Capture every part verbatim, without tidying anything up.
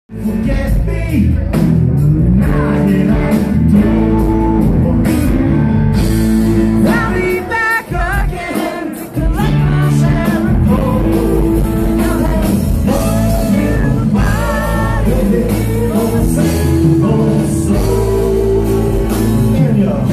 Forget me, knocking on the door. I'll be back again to collect my share of gold. I'll have more than why for the same old soul. And y'all.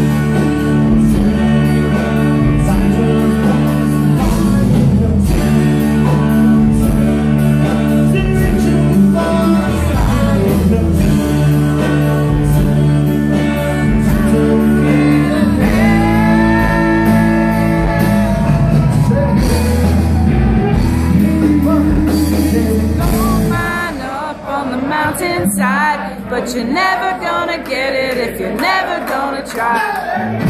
Mountainside, but you're never gonna get it if you're never gonna try.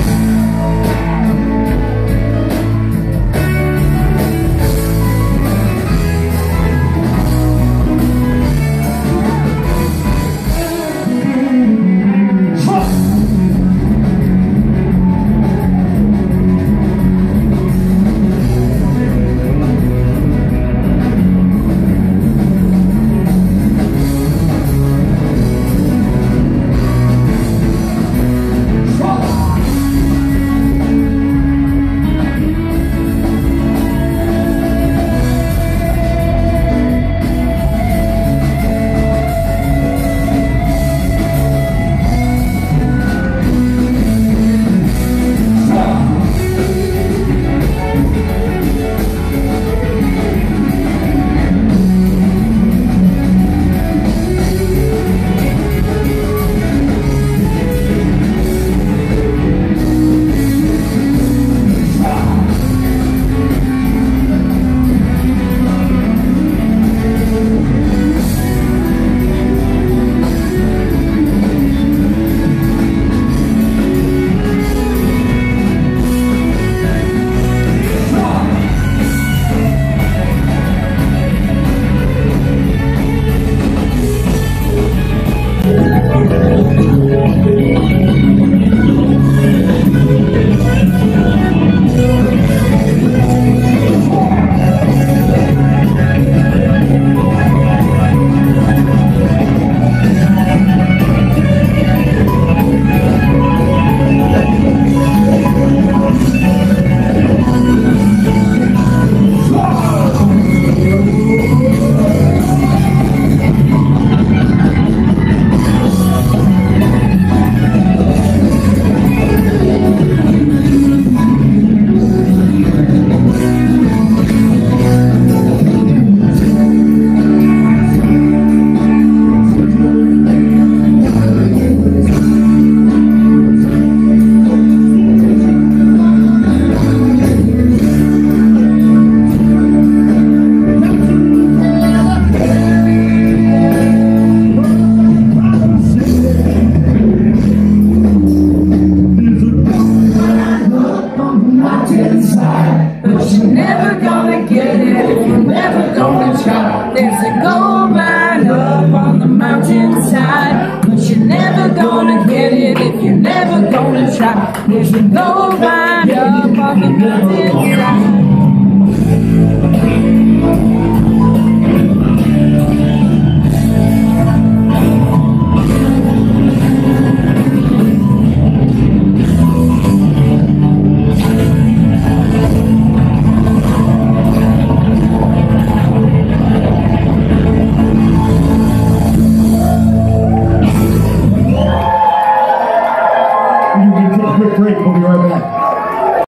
But you're never gonna get it if you're never gonna try. There's a gold mine up on the mountainside, but you're never gonna get it if you're never gonna try. There's a gold mine up on the mountainside. Quick break, we'll be right back.